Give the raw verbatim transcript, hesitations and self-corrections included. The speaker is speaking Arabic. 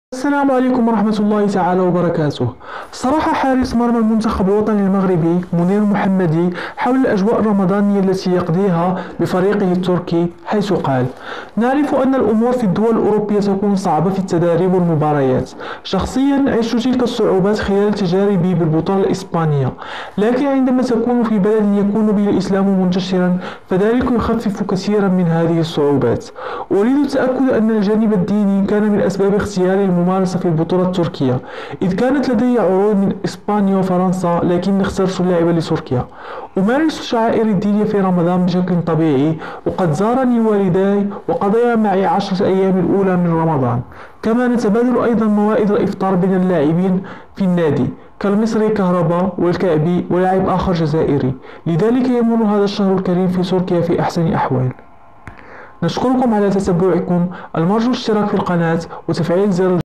السلام عليكم ورحمة الله تعالى وبركاته. صرح حارس مرمى المنتخب الوطني المغربي منير محمدي حول الأجواء الرمضانية التي يقضيها بفريقه التركي، حيث قال: نعرف أن الأمور في الدول الأوروبية تكون صعبة في التدريب والمباريات. شخصيا عشت تلك الصعوبات خلال تجاربي بالبطولة الإسبانية، لكن عندما تكون في بلد يكون به الإسلام منتشرا فذلك يخفف كثيرا من هذه الصعوبات. أريد التأكد أن الجانب الديني كان من أسباب اختياري الممارسة في البطولة التركية، إذ كانت لدي عروض من إسبانيا وفرنسا لكني اخترت اللعب لتركيا. أمارس الشعائر الدينية في رمضان بشكل طبيعي، وقد زارني والداي وقضيا معي عشرة أيام الأولى من رمضان. كما نتبادل أيضا موائد الإفطار بين اللاعبين في النادي كالمصري كهربا والكعبي ولاعب آخر جزائري، لذلك يمر هذا الشهر الكريم في تركيا في أحسن أحوال. نشكركم على تتبعكم، المرجو الاشتراك في القناة وتفعيل زر